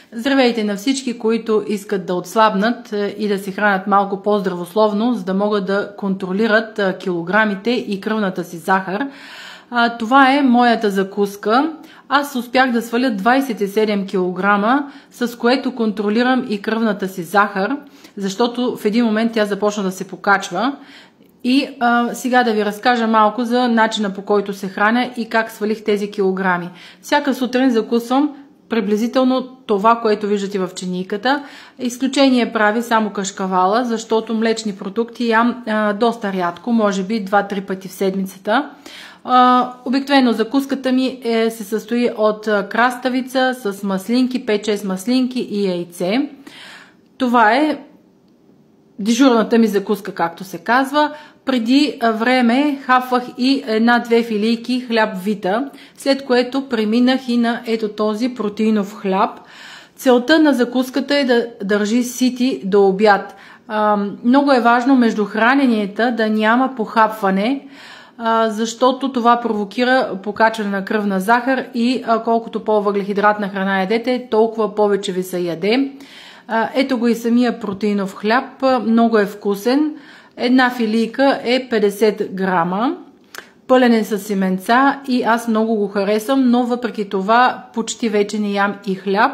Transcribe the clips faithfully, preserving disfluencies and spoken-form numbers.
Здравейте на всички, които искат да отслабнат и да се хранят малко по-здравословно, за да могат да контролират килограмите и кръвната си захар. Това е моята закуска. Аз успях да сваля двадесет и седем килограма, с което контролирам и кръвната си захар, защото в един момент тя започна да се покачва. И а, сега да ви разкажа малко за начина, по който се храня и как свалих тези килограми. Всяка сутрин закусвам приблизително това, което виждате в чинийката. Изключение прави само кашкавала, защото млечни продукти ям а, доста рядко, може би два-три пъти в седмицата. А, обикновено закуската ми е, се състои от краставица с маслинки, пет-шест маслинки и яйце. Това е дежурната ми закуска, както се казва. Преди време хапвах и една-две филийки хляб вита, след което преминах и на ето този протеинов хляб. Целта на закуската е да държи сити до обяд. Много е важно между храненията да няма похапване, защото това провокира покачване на кръвна захар и колкото по-въглехидратна храна ядете, толкова повече ви се яде. Ето го и самия протеинов хляб, много е вкусен. Една филийка е петдесет грама, пълен е с семенца и аз много го харесвам, но въпреки това почти вече не ям и хляб.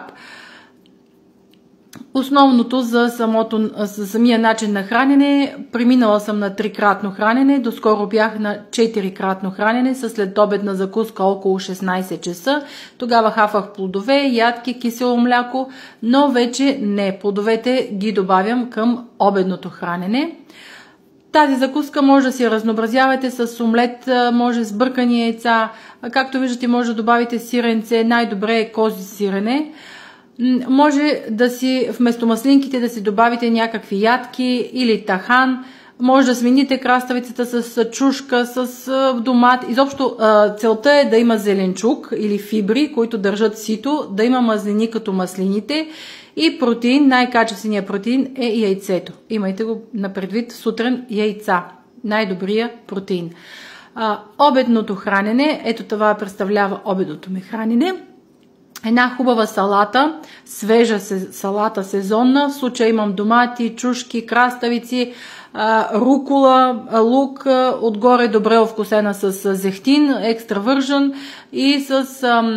Основното за, самото, за самия начин на хранене, преминала съм на трикратно хранене, доскоро бях на четирикратно хранене с следобедна закуска около шестнадесет часа. Тогава хафах плодове, ядки, кисело мляко, но вече не, плодовете ги добавям към обедното хранене. Тази закуска може да си разнообразявате с омлет, може с бъркани яйца, както виждате може да добавите сиренце, най-добре е кози сирене. Може да си вместо маслинките да си добавите някакви ядки или тахан, може да смените краставицата с чушка, с домат. Изобщо целта е да има зеленчук или фибри, които държат сито, да има мазнини като маслините и протеин, най-качественият протеин е яйцето. Имайте го на предвид, сутрин яйца, най-добрия протеин. Обедното хранене, ето това представлява обедното ми хранене. Една хубава салата, свежа салата сезонна, в случая имам домати, чушки, краставици, рукола, лук, отгоре добре овкусена с зехтин, екстра вържен и с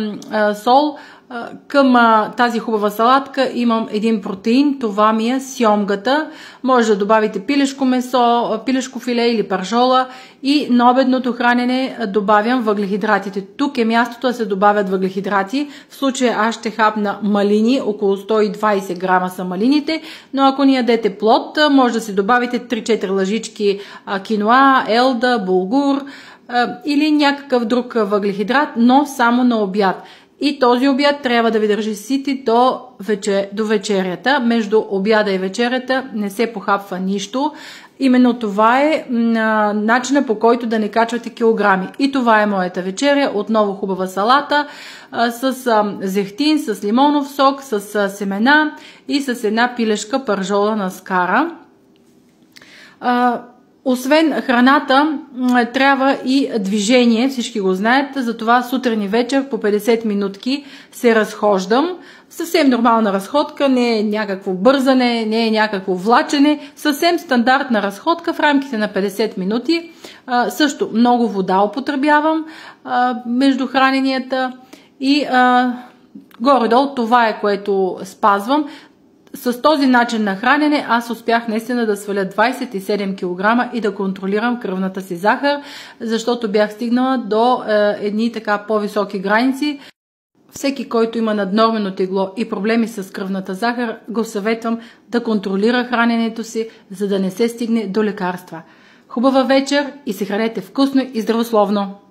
сол. Към тази хубава салатка имам един протеин, това ми е сьомгата. Може да добавите пилешко месо, пилешко филе или паржола и на обедното хранене добавям въглехидратите. Тук е мястото да се добавят въглехидрати. В случая аз ще хапна малини, около сто и двадесет грама са малините, но ако не ядете плод, може да си добавите три-четири лъжички киноа, елда, булгур или някакъв друг въглехидрат, но само на обяд. И този обяд трябва да ви държи сити до, вечер, до вечерята. Между обяда и вечерята не се похапва нищо. Именно това е начинът, по който да не качвате килограми. И това е моята вечеря. Отново хубава салата а, с а, зехтин, с лимонов сок, с а, семена и с една пилешка пържола на скара. А, Освен храната, трябва и движение, всички го знаят, затова сутрин и вечер по петдесет минутки се разхождам. Съвсем нормална разходка, не е някакво бързане, не е някакво влачене, съвсем стандартна разходка в рамките на петдесет минути. А, също много вода употребявам а, между храненията и а, горе-долу това е, което спазвам. С този начин на хранене аз успях наистина да сваля двадесет и седем килограма и да контролирам кръвната си захар, защото бях стигнала до е, едни така по-високи граници. Всеки, който има наднормено тегло и проблеми с кръвната захар, го съветвам да контролира храненето си, за да не се стигне до лекарства. Хубава вечер и се хранете вкусно и здравословно!